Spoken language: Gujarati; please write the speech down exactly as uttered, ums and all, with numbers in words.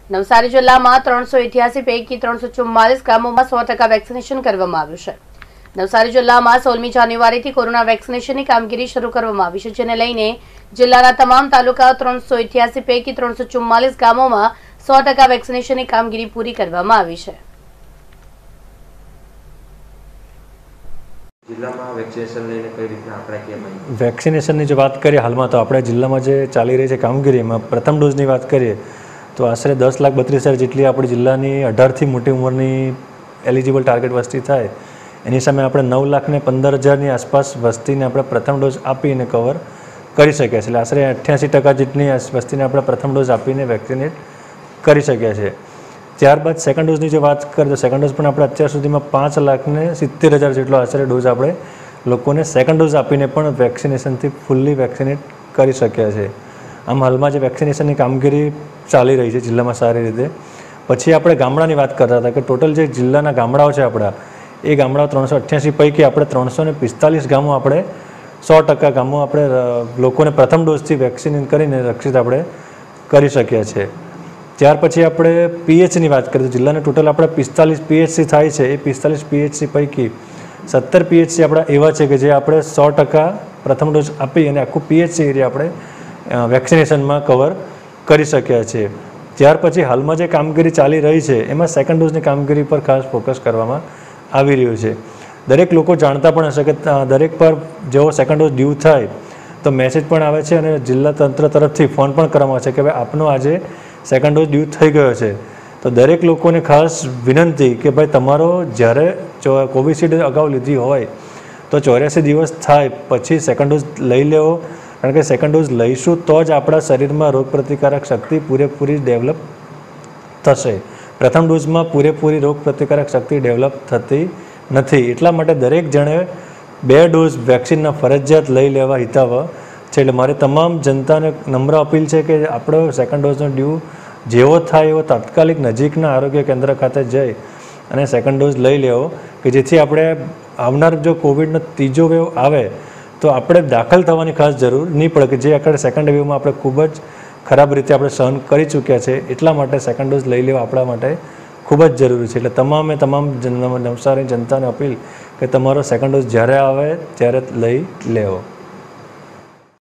નવસારી જિલ્લામાં ત્રણસો ઇઠ્યાસી પૈકી ત્રણસો ચુમ્માલીસ ગામોમાં સો ટકા વેક્સિનેશન કરવામાં આવ્યું છે। નવસારી જિલ્લામાં સોળમી જાન્યુઆરીથી કોરોના વેક્સિનેશનની કામગીરી શરૂ કરવામાં આવી છે, જેને લઈને જિલ્લાના તમામ તાલુકા ત્રણસો ઇઠ્યાસી પૈકી ત્રણસો ચુમ્માલીસ ગામોમાં સો ટકા વેક્સિનેશનની કામગીરી પૂરી કરવામાં આવી છે। જિલ્લામાં વેક્સિનેશન લઈને કઈ રીતના આંકડાકીય માહિતી? વેક્સિનેશનની જો વાત કરીએ હાલમાં તો આપણે જિલ્લામાં જે ચાલી રહી છે કામગીરી એમાં પ્રથમ ડોઝની વાત કરીએ તો આશરે દસ લાખ બત્રીસ હજાર જેટલી આપણી જિલ્લાની અઢારથી મોટી ઉંમરની એલિજિબલ ટાર્ગેટ વસ્તી થાય એની સામે આપણે નવ લાખ ને પંદર હજારની આસપાસ વસ્તીને આપણે પ્રથમ ડોઝ આપીને કવર કરી શક્યા છીએ। એટલે આશરે અઠ્યાસી ટકા જેટલી વસ્તીને આપણે પ્રથમ ડોઝ આપીને વેક્સિનેટ કરી શક્યા છીએ। ત્યારબાદ સેકન્ડ ડોઝની જો વાત કરીએ તો સેકન્ડ ડોઝ પણ આપણે અત્યાર સુધીમાં પાંચ લાખ ને સિત્તેર હજાર જેટલો આશરે ડોઝ આપણે લોકોને સેકન્ડ ડોઝ આપીને પણ વેક્સિનેશનથી ફૂલ્લી વેક્સિનેટ કરી શક્યા છે। આમ હાલમાં જે વેક્સિનેશનની કામગીરી ચાલી રહી છે જિલ્લામાં સારી રીતે। પછી આપણે ગામડાની વાત કરતા હતા કે ટોટલ જે જિલ્લાના ગામડાઓ છે આપણા એ ગામડાઓ ત્રણસો અઠ્યાસી પૈકી આપણે ત્રણસો ને પિસ્તાલીસ ગામો આપણે સો ટકા ગામો આપણે લોકોને પ્રથમ ડોઝથી વેક્સિન કરીને રક્ષિત આપણે કરી શક્યા છીએ। ત્યાર પછી આપણે પીએચની વાત કરીએ તો જિલ્લાના ટોટલ આપણે પિસ્તાલીસ પીએચસી થાય છે। એ પિસ્તાલીસ પીએચસી પૈકી સત્તર પીએચસી આપણા એવા છે કે જે આપણે સો ટકા પ્રથમ ડોઝ આપી અને આખું પીએચસી એરિયા આપણે વેક્સિનેશનમાં કવર કરી શક્યા છીએ। ત્યાર પછી હાલમાં જે કામગીરી ચાલી રહી છે એમાં સેકન્ડ ડોઝની કામગીરી પર ખાસ ફોકસ કરવામાં આવી રહ્યું છે। દરેક લોકો જાણતા પણ હશે કે દરેક પર જેવો સેકન્ડ ડોઝ ડ્યુ થાય તો મેસેજ પણ આવે છે અને જિલ્લા તંત્ર તરફથી ફોન પણ કરવામાં આવે છે કે ભાઈ આપનો આજે સેકન્ડ ડોઝ ડ્યુ થઈ ગયો છે। તો દરેક લોકોને ખાસ વિનંતી કે ભાઈ તમારો જ્યારે કોવિશિલ્ડ અગાઉ લીધી હોય તો ચોર્યાસી દિવસ થાય પછી સેકન્ડ ડોઝ લઈ લેવો, કારણ કે સેકન્ડ ડોઝ લઈશું તો જ આપણા શરીરમાં રોગપ્રતિકારક શક્તિ પૂરેપૂરી ડેવલપ થશે। પ્રથમ ડોઝમાં પૂરેપૂરી રોગપ્રતિકારક શક્તિ ડેવલપ થતી નથી, એટલા માટે દરેક જણે બે ડોઝ વેક્સિનના ફરજિયાત લઈ લેવા હિતાવહ છે। એટલે મારી તમામ જનતાને નમ્ર અપીલ છે કે આપણો સેકન્ડ ડોઝનો ડ્યુ જેવો થાય એવો તાત્કાલિક નજીકના આરોગ્ય કેન્દ્ર ખાતે જઈ અને સેકન્ડ ડોઝ લઈ લેવો કે જેથી આપણે આવનાર જો કોવિડનો ત્રીજો વેવ આવે તો આપણે દાખલ થવાની ખાસ જરૂર નહીં પડે કે જે આપણે સેકન્ડ વેવમાં આપણે ખૂબ જ ખરાબ રીતે આપણે સહન કરી ચૂક્યા છે। એટલા માટે સેકન્ડ ડોઝ લઈ લેવો આપણા માટે ખૂબ જ જરૂરી છે। એટલે તમામે તમામ નવસારી જનતાને અપીલ કે તમારો સેકન્ડ ડોઝ જ્યારે આવે ત્યારે લઈ લેવો।